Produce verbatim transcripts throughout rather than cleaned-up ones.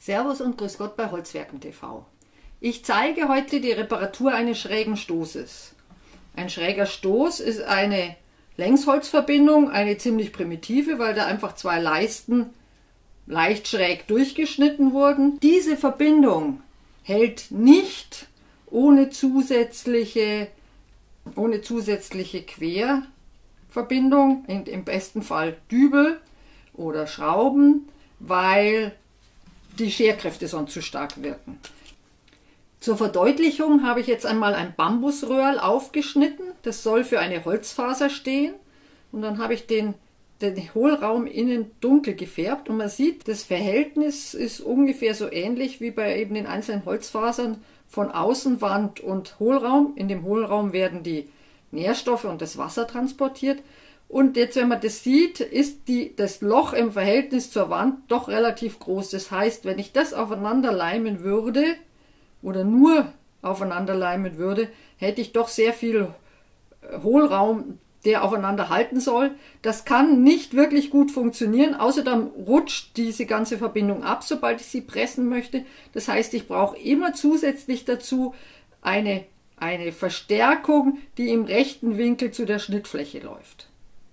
Servus und Grüß Gott bei Holzwerken T V. Ich zeige heute die Reparatur eines schrägen Stoßes. Ein schräger Stoß ist eine Längsholzverbindung, eine ziemlich primitive, weil da einfach zwei Leisten leicht schräg durchgeschnitten wurden. Diese Verbindung hält nicht ohne zusätzliche, ohne zusätzliche Querverbindung, im besten Fall Dübel oder Schrauben, weil die Scherkräfte sonst zu stark wirken. Zur Verdeutlichung habe ich jetzt einmal ein Bambusröhrl aufgeschnitten. Das soll für eine Holzfaser stehen. Und dann habe ich den, den Hohlraum innen dunkel gefärbt. Und man sieht, das Verhältnis ist ungefähr so ähnlich wie bei eben den einzelnen Holzfasern von Außenwand und Hohlraum. In dem Hohlraum werden die Nährstoffe und das Wasser transportiert. Und jetzt, wenn man das sieht, ist die, das Loch im Verhältnis zur Wand doch relativ groß. Das heißt, wenn ich das aufeinander leimen würde oder nur aufeinander leimen würde, hätte ich doch sehr viel Hohlraum, der aufeinander halten soll. Das kann nicht wirklich gut funktionieren, außerdem rutscht diese ganze Verbindung ab, sobald ich sie pressen möchte. Das heißt, ich brauche immer zusätzlich dazu eine, eine Verstärkung, die im rechten Winkel zu der Schnittfläche läuft.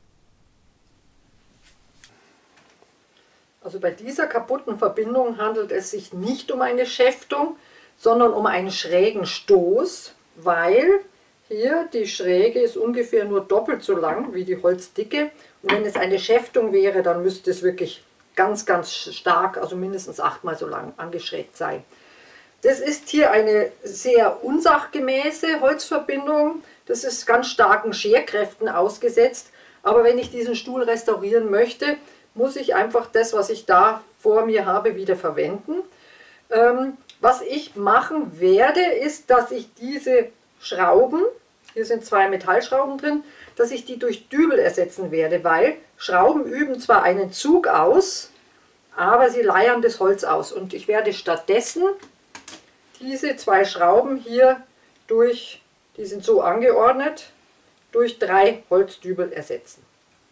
Also bei dieser kaputten Verbindung handelt es sich nicht um eine Schäftung, sondern um einen schrägen Stoß, weil hier die Schräge ist ungefähr nur doppelt so lang wie die Holzdicke. Und wenn es eine Schäftung wäre, dann müsste es wirklich ganz, ganz stark, also mindestens achtmal so lang angeschrägt sein. Das ist hier eine sehr unsachgemäße Holzverbindung. Das ist ganz starken Scherkräften ausgesetzt. Aber wenn ich diesen Stuhl restaurieren möchte, muss ich einfach das, was ich da vor mir habe, wieder verwenden. Ähm, was ich machen werde, ist, dass ich diese Schrauben, hier sind zwei Metallschrauben drin, dass ich die durch Dübel ersetzen werde, weil Schrauben üben zwar einen Zug aus, aber sie leiern das Holz aus. Und ich werde stattdessen diese zwei Schrauben hier durch, die sind so angeordnet, durch drei Holzdübel ersetzen.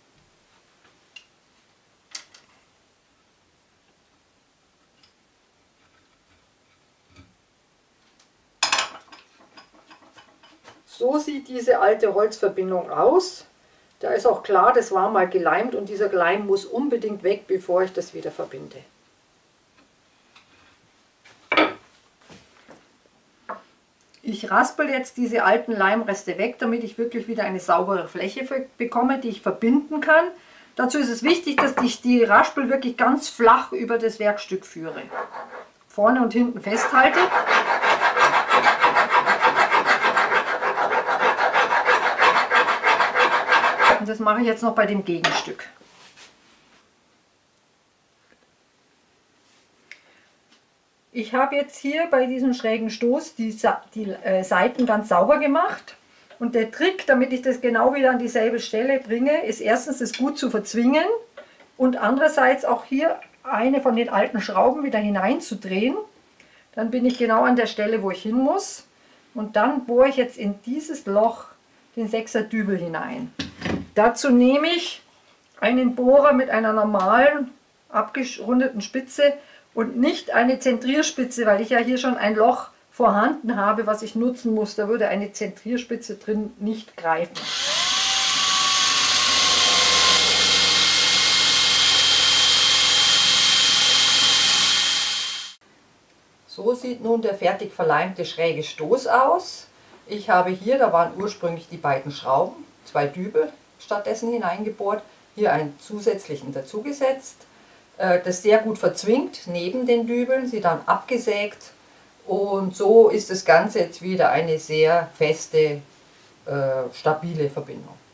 So sieht diese alte Holzverbindung aus. Da ist auch klar, das war mal geleimt und dieser Leim muss unbedingt weg, bevor ich das wieder verbinde. Ich raspel jetzt diese alten Leimreste weg, damit ich wirklich wieder eine saubere Fläche bekomme, die ich verbinden kann. Dazu ist es wichtig, dass ich die Raspel wirklich ganz flach über das Werkstück führe. Vorne und hinten festhalte. Und das mache ich jetzt noch bei dem Gegenstück. Ich habe jetzt hier bei diesem schrägen Stoß die, die äh, Seiten ganz sauber gemacht. Und der Trick, damit ich das genau wieder an dieselbe Stelle bringe, ist erstens, das gut zu verzwingen und andererseits auch hier eine von den alten Schrauben wieder hineinzudrehen. Dann bin ich genau an der Stelle, wo ich hin muss. Und dann bohre ich jetzt in dieses Loch den sechser Dübel hinein. Dazu nehme ich einen Bohrer mit einer normalen abgerundeten Spitze und nicht eine Zentrierspitze, weil ich ja hier schon ein Loch vorhanden habe, was ich nutzen muss. Da würde eine Zentrierspitze drin nicht greifen. So sieht nun der fertig verleimte schräge Stoß aus. Ich habe hier, da waren ursprünglich die beiden Schrauben, zwei Dübel stattdessen hineingebohrt, hier einen zusätzlichen dazugesetzt, das sehr gut verzwingt neben den Dübeln, sie dann abgesägt und so ist das Ganze jetzt wieder eine sehr feste, stabile Verbindung.